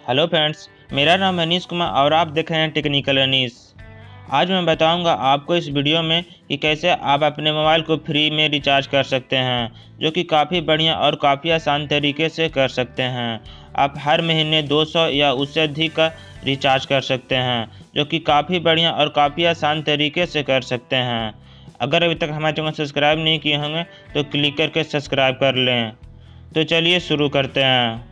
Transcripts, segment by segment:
Hello friends, मेरा नाम अनीस कुमार और आप देख रहे हैं टेक्निकल अनीस। आज मैं बताऊंगा आपको इस वीडियो में कि कैसे आप अपने मोबाइल को फ्री में रिचार्ज कर सकते हैं, जो कि काफ़ी बढ़िया और काफ़ी आसान तरीके से कर सकते हैं। आप हर महीने 200 या उससे अधिक का रिचार्ज कर सकते हैं, जो कि काफ़ी बढ़िया और काफ़ी आसान तरीके से कर सकते हैं। अगर अभी तक हमारे चैनल सब्सक्राइब नहीं किए होंगे तो क्लिक करके सब्सक्राइब कर लें। तो चलिए शुरू करते हैं।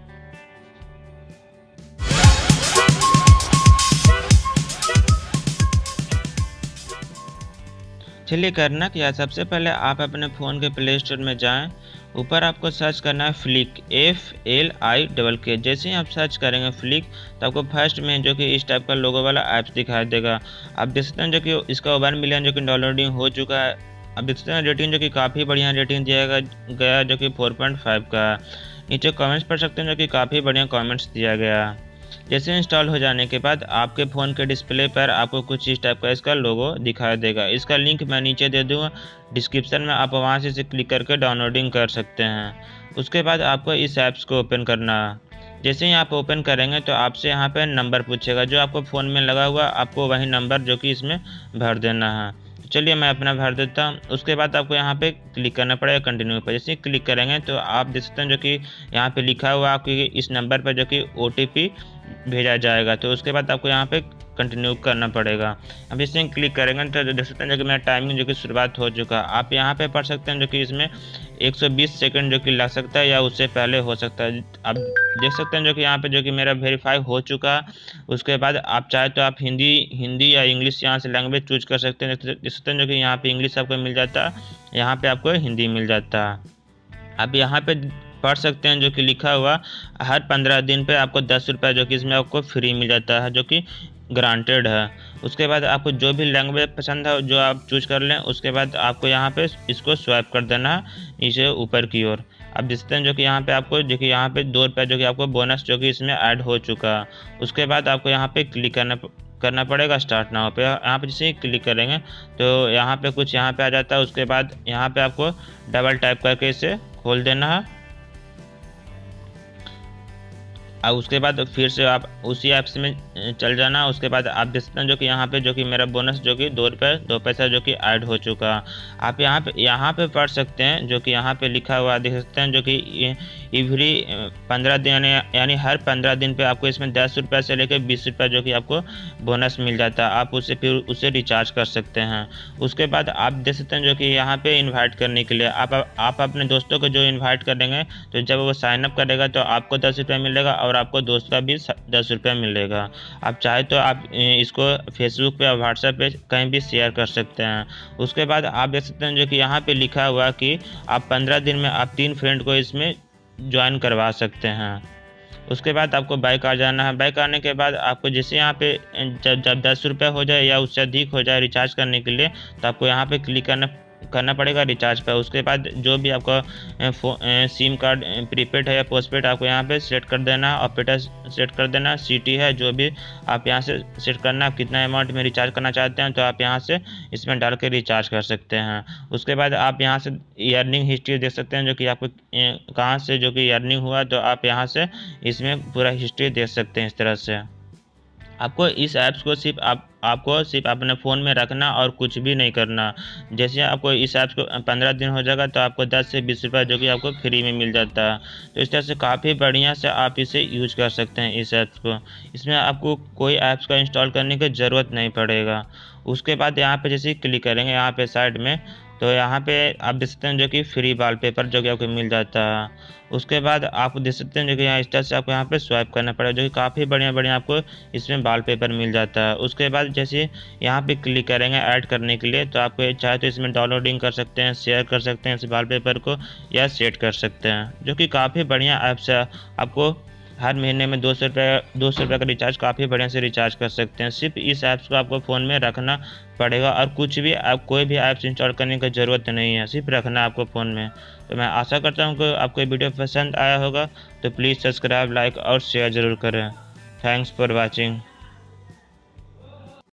चलिए, करना क्या है, सबसे पहले आप अपने फ़ोन के प्ले स्टोर में जाएं। ऊपर आपको सर्च करना है फ्लिक, FLICK। जैसे ही आप सर्च करेंगे फ्लिक, तो आपको फर्स्ट में जो कि इस टाइप का लोगो वाला ऐप्स दिखाई देगा। आप देख सकते हैं जो कि इसका 1 मिलियन जो कि डाउनलोडिंग हो चुका है। आप देख सकते हैं रेटिंग जो कि काफ़ी बढ़िया रेटिंग दिया गया जो कि 4.5 का। नीचे कमेंट्स पढ़ सकते हैं जो कि काफ़ी बढ़िया कमेंट्स दिया गया। जैसे इंस्टॉल हो जाने के बाद आपके फ़ोन के डिस्प्ले पर आपको कुछ इस टाइप का इसका लोगो दिखाई देगा। इसका लिंक मैं नीचे दे दूँगा डिस्क्रिप्शन में, आप वहाँ से इसे क्लिक करके डाउनलोडिंग कर सकते हैं। उसके बाद आपको इस ऐप्स को ओपन करना है। जैसे ही आप ओपन करेंगे तो आपसे यहाँ पर नंबर पूछेगा, जो आपको फ़ोन में लगा हुआ आपको वही नंबर जो कि इसमें भर देना है। चलिए मैं अपना भर देता हूँ। उसके बाद आपको यहाँ पे क्लिक करना पड़ेगा कंटिन्यू पर। जैसे क्लिक करेंगे तो आप देख सकते हैं जो कि यहाँ पे लिखा हुआ आपके इस नंबर पर जो कि OTP भेजा जाएगा। तो उसके बाद आपको यहाँ पे कंटिन्यू करना पड़ेगा। अब जैसे क्लिक करेंगे तो देख सकते हैं जो कि मेरा टाइमिंग जो कि शुरुआत हो चुका है। आप यहाँ पे पढ़ सकते हैं जो कि इसमें 120 सेकंड जो कि लग सकता है या उससे पहले हो सकता है। आप देख सकते हैं जो कि यहाँ पे जो कि मेरा वेरीफाई हो चुका है। उसके बाद आप चाहे तो आप हिंदी या इंग्लिश यहाँ से लैंग्वेज चूज कर सकते हैं। देख सकते हैं जो कि यहाँ पे इंग्लिश आपको मिल जाता है, यहाँ पे आपको हिंदी मिल जाता है। आप यहाँ पे पढ़ सकते हैं जो कि लिखा हुआ हर 15 दिन पे आपको 10 रुपये जो कि इसमें आपको फ्री मिल जाता है, जो कि ग्रांटेड है। उसके बाद आपको जो भी लैंग्वेज पसंद है जो आप चूज कर लें। उसके बाद आपको यहाँ पे इसको स्वाइप कर देना है नीचे ऊपर की ओर। आप देख सकते हैं जो कि यहाँ पे आपको जो कि यहाँ पे 2 रुपये जो कि आपको बोनस जो कि इसमें ऐड हो चुका है। उसके बाद आपको यहाँ पे क्लिक करना पड़ेगा स्टार्ट नाउ पे। यहाँ पे जैसे ही क्लिक करेंगे तो यहाँ पे कुछ यहाँ पे आ जाता है। उसके बाद यहाँ पे आपको डबल टाइप करके इसे खोल देना है और उसके बाद फिर से आप उसी ऐप्स में चल जाना। उसके बाद आप देख सकते हैं जो कि यहाँ पे जो कि मेरा बोनस जो कि 2 रुपये 2 पैसा जो कि ऐड हो चुका। आप यहाँ पे पढ़ सकते हैं जो कि यहाँ पे लिखा हुआ देख सकते हैं जो कि एवरी 15 दिन यानी हर 15 दिन पे आपको इसमें 10 रुपये से लेकर 20 रुपये जो कि आपको बोनस मिल जाता है। आप उसे रिचार्ज कर सकते हैं। उसके बाद आप देख सकते हैं जो कि यहाँ पे इन्वाइट करने के लिए आप अपने दोस्तों को जो इन्वाइट करेंगे तो जब वो साइनअप करेगा तो आपको 10 रुपये मिलेगा और आपको दोस्त का भी 10 रुपये मिलेगा। आप चाहे तो आप इसको फेसबुक पे और व्हाट्सएप पे कहीं भी शेयर कर सकते हैं। उसके बाद आप देख सकते हैं जो कि यहाँ पे लिखा हुआ कि आप 15 दिन में आप 3 फ्रेंड को इसमें ज्वाइन करवा सकते हैं। उसके बाद आपको बैक आ जाना है। बैक आने के बाद आपको जैसे यहाँ पे जब 10 रुपये हो जाए या उससे अधिक हो जाए रिचार्ज करने के लिए, तो आपको यहाँ पे क्लिक करना पड़ेगा रिचार्ज पर। उसके बाद जो भी आपका सिम कार्ड प्रीपेड है या पोस्टपेड आपको यहाँ पे सेट कर देना, ऑपरेटर सेट कर देना, सिटी है जो भी आप यहाँ से सेट करना। आप कितना अमाउंट में रिचार्ज करना चाहते हैं तो आप यहाँ से इसमें डाल के रिचार्ज कर सकते हैं। उसके बाद आप यहाँ से अर्निंग हिस्ट्री देख सकते हैं जो कि आपको कहाँ से जो कि अर्निंग हुआ, तो आप यहाँ से इसमें पूरा हिस्ट्री देख सकते हैं। इस तरह से आपको इस ऐप्स को आपको सिर्फ अपने फ़ोन में रखना और कुछ भी नहीं करना। जैसे आपको इस ऐप्स को 15 दिन हो जाएगा तो आपको 10 से 20 रुपये जो कि आपको फ्री में मिल जाता है। तो इस तरह से काफ़ी बढ़िया से आप इसे यूज कर सकते हैं इस ऐप्स को। इसमें आपको कोई ऐप्स का इंस्टॉल करने की ज़रूरत नहीं पड़ेगा। उसके बाद यहाँ पे जैसे क्लिक करेंगे यहाँ पे साइड में, तो यहाँ पे आप देख सकते हैं जो कि फ्री वॉलपेपर जो कि आपको मिल जाता है। उसके बाद आप देख सकते हैं जो कि यहाँ इस तरह से आपको यहाँ पे स्वाइप करना पड़ेगा, जो कि काफ़ी बढ़िया आपको इसमें वॉलपेपर मिल जाता है। उसके बाद जैसे यहाँ पे क्लिक करेंगे ऐड करने के लिए, तो आपको चाहे तो इसमें डाउनलोडिंग कर सकते हैं, शेयर कर सकते हैं इस वॉलपेपर को, या सेट कर सकते हैं, जो कि काफ़ी बढ़िया ऐप्स है। आपको हर महीने में 200 रुपये का रिचार्ज काफ़ी बढ़िया से रिचार्ज कर सकते हैं। सिर्फ इस ऐप्स को आपको फ़ोन में रखना पड़ेगा और कुछ भी कोई भी ऐप्स इंस्टॉल करने की ज़रूरत नहीं है, सिर्फ रखना है आपको फ़ोन में। तो मैं आशा करता हूँ कि आपको ये वीडियो पसंद आया होगा। तो प्लीज़ सब्सक्राइब, लाइक और शेयर ज़रूर करें। Thanks for watching.